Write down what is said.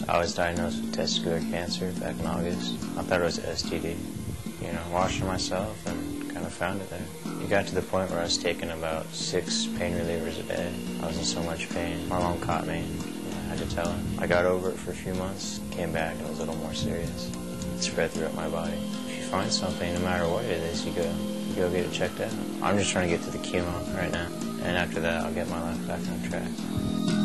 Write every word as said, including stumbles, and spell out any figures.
I was diagnosed with testicular cancer back in August. I thought it was a S T D. You know, watching myself and kind of found it there. It got to the point where I was taking about six pain relievers a day. I was in so much pain. My mom caught me. I had to tell her. I got over it for a few months, came back, and it was a little more serious. It spread throughout my body. If you find something, no matter what it is, you go, you go get it checked out. I'm just trying to get to the chemo right now, and after that, I'll get my life back on track.